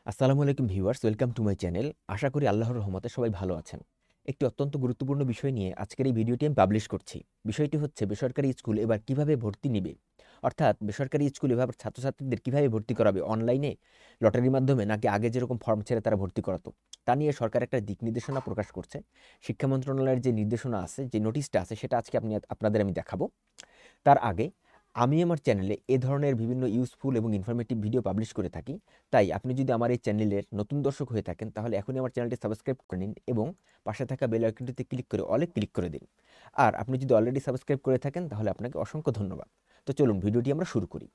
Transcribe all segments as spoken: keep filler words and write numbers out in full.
আসসালামু আলাইকুম viewers, welcome to my channel. আশা করি আল্লাহর রহমতে সবাই ভালো আছেন। একটি অত্যন্ত গুরুত্বপূর্ণ বিষয় নিয়ে আজকের এই ভিডিওটি আমি পাবলিশ করছি। বিষয়টি হচ্ছে বেসরকারি স্কুল এবার কিভাবে ভর্তি নিবে, অর্থাৎ বেসরকারি স্কুল এবার ছাত্রছাত্রীদের কিভাবে ভর্তি করাবে, অনলাইনে, লটারির মাধ্যমে, নাকি আগে যেরকম ফর্ম ছেড়ে তারা ভর্তি করাতো। তা নিয়ে সরকার একটা দিক নির্দেশনা প্রকাশ করছে। শিক্ষা মন্ত্রণালয়ের যে নির্দেশনা আছে, যে নোটিশটা আছে, সেটা আজকে আপনি আপনাদের আমি দেখাবো। তার আগে আমি আমার চ্যানেলে এ ধরনের বিভিন্ন ইউজফুল এবং ইনফরমেটিভ ভিডিও পাবলিশ করে থাকি। তাই আপনি যদি আমার এই চ্যানেলের নতুন দর্শক হয়ে থাকেন, তাহলে এখনই আমার চ্যানেলটি সাবস্ক্রাইব করে নিন এবং পাশে থাকা বেল আইকনটিতে ক্লিক করে অলে ক্লিক করে দিন। আর আপনি যদি অলরেডি সাবস্ক্রাইব করে থাকেন, তাহলে আপনাকে অসংখ্য ধন্যবাদ। তো চলুন ভিডিওটি আমরা শুরু করি।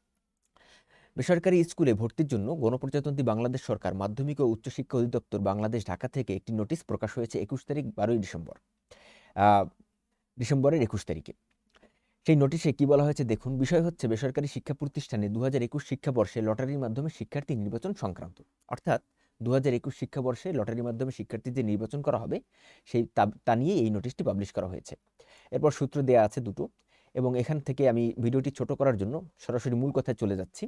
বেসরকারি স্কুলে ভর্তির জন্য গণপ্রজাতন্ত্রী বাংলাদেশ সরকার মাধ্যমিক ও উচ্চশিক্ষা অধিদপ্তর বাংলাদেশ ঢাকা থেকে একটি নোটিশ প্রকাশ হয়েছে একুশ তারিখ বারোই ডিসেম্বর আহ, ডিসেম্বরের একুশ তারিখে। সেই নোটিশে কি বলা হয়েছে দেখুন। বিষয় হচ্ছে বেসরকারি শিক্ষা প্রতিষ্ঠানে দু হাজার একুশ শিক্ষাবর্ষে লটারির মাধ্যমে শিক্ষার্থী নির্বাচন সংক্রান্ত। অর্থাৎ দু হাজার একুশ শিক্ষাবর্ষে লটারির মাধ্যমে শিক্ষার্থী যে নির্বাচন করা হবে, সেই তা- তা নিয়ে এই নোটিশটি পাবলিশ করা হয়েছে। এরপর সূত্র দেয়া আছে দুটো, এবং এখান থেকে আমি ভিডিওটি ছোট করার জন্য সরাসরি মূল কথায় চলে যাচ্ছি।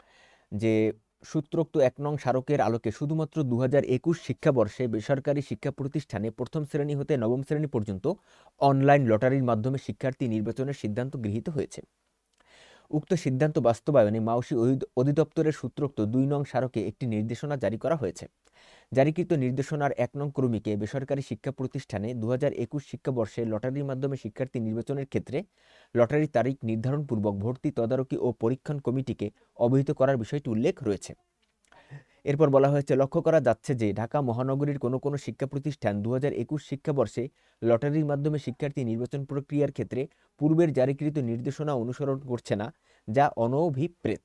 যে সূত্রোক্ত এক নং স্মারকের আলোকে শুধুমাত্র দু হাজার একুশ শিক্ষাবর্ষে বেসরকারি শিক্ষা প্রতিষ্ঠানে প্রথম শ্রেণী হতে নবম শ্রেণী পর্যন্ত অনলাইন লটারির মাধ্যমে শিক্ষার্থী নির্বাচনের সিদ্ধান্ত গৃহীত হয়েছে। উক্ত সিদ্ধান্ত বাস্তবায়নে মাউসী অধিদপ্তরের সূত্রোক্ত দুই নং স্মারকে একটি নির্দেশনা জারি করা হয়েছে। জারিকৃত নির্দেশনার এক নং ক্রমিকে বেসরকারি শিক্ষা প্রতিষ্ঠানে দু হাজার একুশ শিক্ষাবর্ষে লটারির মাধ্যমে শিক্ষার্থী নির্বাচনের ক্ষেত্রে লটারির তারিখ নির্ধারণপূর্বক ভর্তি তদারকি ও পরীক্ষণ কমিটিকে অবহিত করার বিষয়টি উল্লেখ রয়েছে। এরপর বলা হয়েছে, লক্ষ্য করা যাচ্ছে যে ঢাকা মহানগরীর কোনো কোনো শিক্ষা প্রতিষ্ঠান দু হাজার একুশ শিক্ষাবর্ষে লটারির মাধ্যমে শিক্ষার্থী নির্বাচন প্রক্রিয়ার ক্ষেত্রে পূর্বের জারিকৃত নির্দেশনা অনুসরণ করছে না, যা অনভিপ্রেত।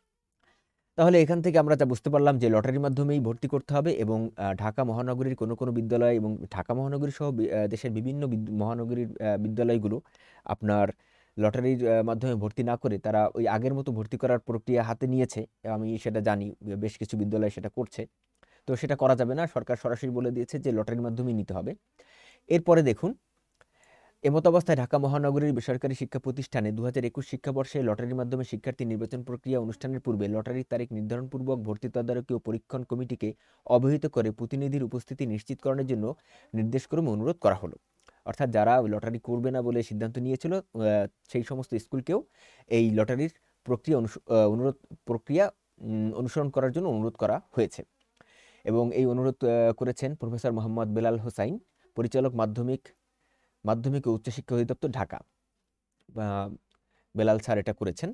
তাহলে এখান থেকে আমরা যা বুঝতে পারলাম যে লটারির মাধ্যমেই ভর্তি করতে হবে, এবং আহ, ঢাকা মহানগরীর কোনো কোনো বিদ্যালয় এবং ঢাকা মহানগরী সহ বি- আহ, দেশের বিভিন্ন বিদ- মহানগরীর আহ, বিদ্যালয়গুলো আপনার লটারির আহ, মাধ্যমে ভর্তি না করে তারা ওই আগের মতো ভর্তি করার প্রক্রিয়া হাতে নিয়েছে। আমি সেটা জানি, বেশ কিছু বিদ্যালয় সেটা করছে। তো সেটা করা যাবে না, সরকার সরাসরি বলে দিয়েছে যে লটারির মাধ্যমেই নিতে হবে। এরপরে দেখুন, এমতাবস্থায় ঢাকা মহানগরীর বেসরকারি শিক্ষা প্রতিষ্ঠানে দু হাজার একুশ শিক্ষাবর্ষে লটারির মাধ্যমে শিক্ষার্থী নির্বাচন প্রক্রিয়া অনুষ্ঠানের পূর্বে লটারির তারিখ নির্ধারণপূর্বক ভর্তি তদারকি ও পরীক্ষণ কমিটিকে অবহিত করে প্রতিনিধির উপস্থিতি নিশ্চিতকরণের জন্য নির্দেশক্রমে অনুরোধ করা হলো। অর্থাৎ যারা লটারি করবে না বলে সিদ্ধান্ত নিয়েছিল, আহ, সেই সমস্ত স্কুলকেও এই লটারির প্রক্রিয়া অনুস- আহ, অনুরোধ প্রক্রিয়া উম, অনুসরণ করার জন্য অনুরোধ করা হয়েছে। এবং এই অনুরোধ আহ, করেছেন প্রফেসর মোহাম্মদ বেলাল হোসাইন, পরিচালক মাধ্যমিক মাধ্যমিক ও উচ্চশিক্ষা অধিদপ্তর ঢাকা। বা বেলাল স্যার এটা করেছেন।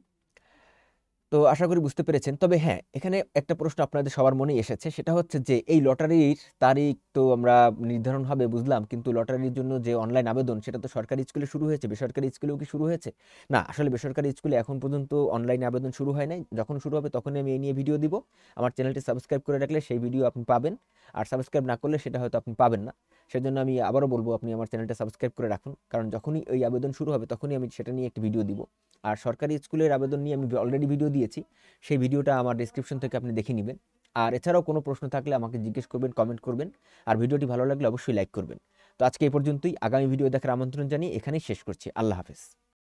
তো আশা করি বুঝতে পেরেছেন। তবে হ্যাঁ, এখানে একটা প্রশ্ন আপনাদের সবার মনে এসেছে, সেটা হচ্ছে যে এই লটারির তারিখ তো আমরা নির্ধারণ হবে বুঝলাম, কিন্তু লটারির জন্য যে অনলাইন আবেদন, সেটা তো সরকারি স্কুলে শুরু হয়েছে, বেসরকারি স্কুলেও কি শুরু হয়েছে? না, আসলে বেসরকারি স্কুলে এখন পর্যন্ত অনলাইন আবেদন শুরু হয় নাই। যখন শুরু হবে তখনই আমি এই নিয়ে ভিডিও দিব। আমার চ্যানেলটি সাবস্ক্রাইব করে রাখলে সেই ভিডিও আপনি পাবেন, আর সাবস্ক্রাইব না করলে সেটা হয়তো আপনি পাবেন না। সেজন্য আমি আবারও বলবো, আপনি আমার চ্যানেলটা সাবস্ক্রাইব করে রাখুন, কারণ যখনই এই আবেদন শুরু হবে তখনই আমি সেটা নিয়ে একটি ভিডিও দিব। আর সরকারি স্কুলের আবেদন নিয়ে আমি অলরেডি ভিডিও দিয়েছি, সেই ভিডিওটা আমার ডেসক্রিপশন থেকে আপনি দেখে নেবেন। আর এছাড়াও কোনো প্রশ্ন থাকলে আমাকে জিজ্ঞেস করবেন, কমেন্ট করবেন। আর ভিডিওটি ভালো লাগলে অবশ্যই লাইক করবেন। তো আজকে এই পর্যন্তই। আগামী ভিডিও দেখার আমন্ত্রণ জানিয়ে এখানেই শেষ করছি। আল্লাহ হাফেজ।